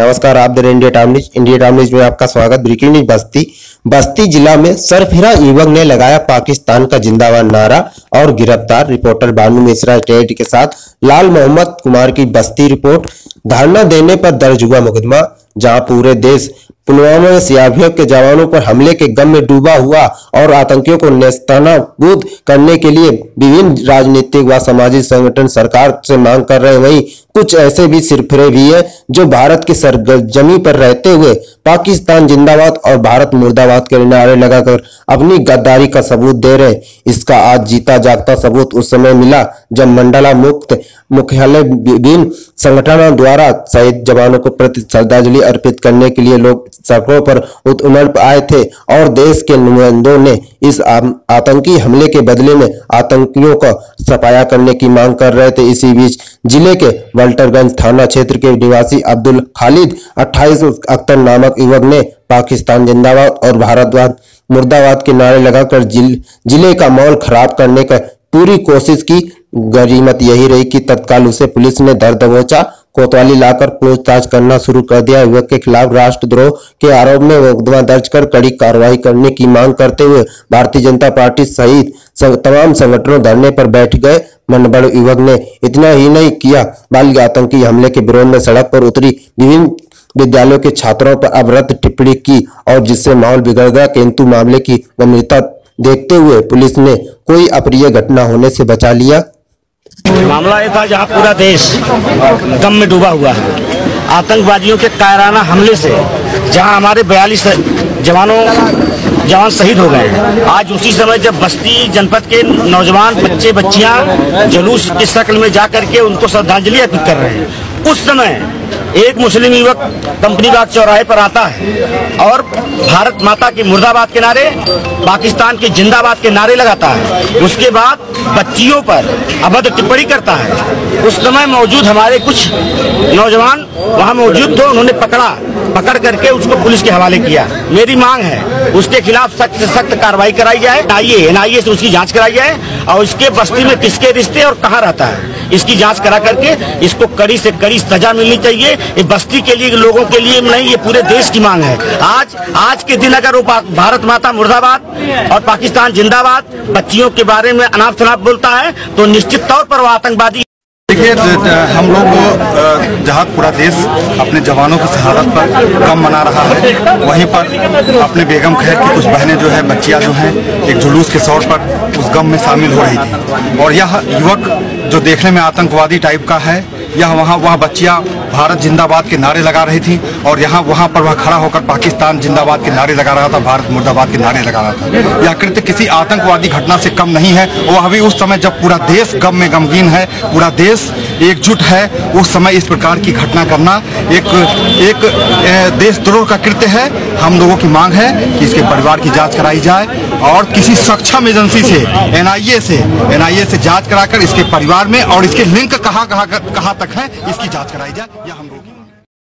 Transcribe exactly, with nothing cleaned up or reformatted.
नमस्कार, आप देख रहे हैं India Time News. India Time News में आपका स्वागत। ब्रेकिंग न्यूज बस्ती बस्ती जिला में सरफिरा युवक ने लगाया पाकिस्तान का जिंदाबाद नारा और गिरफ्तार। रिपोर्टर बानू मिश्रा टेड के साथ लाल मोहम्मद कुमार की बस्ती रिपोर्ट। धारणा देने पर दर्ज हुआ मुकदमा, जहां पूरे देश पुलवामा में सीआरपीएफ के जवानों पर हमले के गम में डूबा हुआ और आतंकियों को नेस्तनाबूद करने के लिए विभिन्न राजनीतिक व सामाजिक संगठन सरकार से मांग कर रहे। वहीं कुछ ऐसे भी सिरफिरे भी है जो भारत की सरजमी पर रहते हुए पाकिस्तान जिंदाबाद और भारत मुर्दाबाद के नारे लगाकर अपनी गद्दारी का सबूत दे रहे। इसका आज जीता जागता सबूत उस समय मिला जब मंडला मुक्त मुख्यालय विभिन्न संगठनों द्वारा शहीद जवानों को प्रति श्रद्धांजलि अर्पित करने के लिए लोग सड़कों पर उमड़ आए थे और देश के नुमाइंदों ने इस आतंकी हमले के बदले में आतंकियों का सफाया करने की मांग कर रहे थे। इसी बीच जिले के वल्टरगंज थाना क्षेत्र के निवासी अब्दुल खालिद अट्ठाईस अख्तर नामक युवक ने पाकिस्तान जिंदाबाद और भारत मुर्दाबाद के नारे लगाकर जिल, जिले का माहौल खराब करने का पूरी कोशिश की। गनीमत यही रही कि तत्काल उसे पुलिस ने धर दबोचा, कोतवाली लाकर पूछताछ करना शुरू कर दिया। युवक के खिलाफ राष्ट्रद्रोह के आरोप में मुकदमा दर्ज कर कड़ी कार्रवाई करने की मांग करते हुए भारतीय जनता पार्टी सहित तमाम संगठनों धरने पर बैठ गए। मनबड़ युवक ने इतना ही नहीं किया बल्कि आतंकी हमले के विरोध में सड़क पर उतरी विभिन्न विद्यालयों के छात्रों पर अभद्र टिप्पणी की और जिससे माहौल बिगड़ गया। किंतु मामले की गंभीरता देखते हुए पुलिस ने कोई अप्रिय घटना होने से बचा लिया। मामला ये था जहां पूरा देश गम में डूबा हुआ है आतंकवादियों के कायराना हमले से, जहां हमारे बयालीस जवानों जवान शहीद हो गए हैं। आज उसी समय जब बस्ती जनपद के नौजवान बच्चे बच्चियां जुलूस की शक्ल में जाकर के उनको श्रद्धांजलि अर्पित कर रहे हैं, उस समय एक मुस्लिम युवक कंपनी बाग चौराहे पर आता है और भारत माता की मुर्दाबाद के नारे, पाकिस्तान की जिंदाबाद के नारे लगाता है। उसके बाद बच्चियों पर अभद्र टिप्पणी करता है। उस समय मौजूद हमारे कुछ नौजवान वहां मौजूद थे, उन्होंने पकड़ा पकड़ करके उसको पुलिस के हवाले किया। मेरी मांग है उसके खिलाफ सख्त से सख्त कार्रवाई कराई जाए, एनआईए एनआईए से उसकी जांच कराई जाए और इसके बस्ती में किसके रिश्ते और कहाँ रहता है इसकी जांच करा करके इसको कड़ी से कड़ी सजा मिलनी चाहिए। ये बस्ती के लिए, लोगों के लिए नहीं, ये पूरे देश की मांग है। आज आज के दिन अगर वो भारत माता मुर्दाबाद और पाकिस्तान जिंदाबाद बच्चियों के बारे में अनाप शनाप बोलता है तो निश्चित तौर पर वो आतंकवादी। देखिए, हम लोग जहाँ पूरा देश अपने जवानों की शहादत पर गम मना रहा है, वहीं पर अपने बेगम खैर की कुछ बहनें जो है, बच्चियाँ जो हैं, एक जुलूस के तौर पर उस गम में शामिल हो रही थी। और यह युवक जो देखने में आतंकवादी टाइप का है, यह वहाँ वहाँ बच्चियाँ भारत जिंदाबाद के नारे लगा रही थी और यहाँ वहाँ पर वह खड़ा होकर पाकिस्तान जिंदाबाद के नारे लगा रहा था, भारत मुर्दाबाद के नारे लगा रहा था। यह कृत्य किसी आतंकवादी घटना से कम नहीं है। वह भी उस समय जब पूरा देश गम में गमगीन है, पूरा देश एकजुट है, उस समय इस प्रकार की घटना करना एक एक देशद्रोह का कृत्य है। हम लोगों की मांग है कि इसके परिवार की जांच कराई जाए और किसी सक्षम एजेंसी से, एनआईए से एनआईए से जांच कराकर इसके परिवार में और इसके लिंक कहाँ कहाँ कहाँ तक है इसकी जांच कराई जाए। यह हम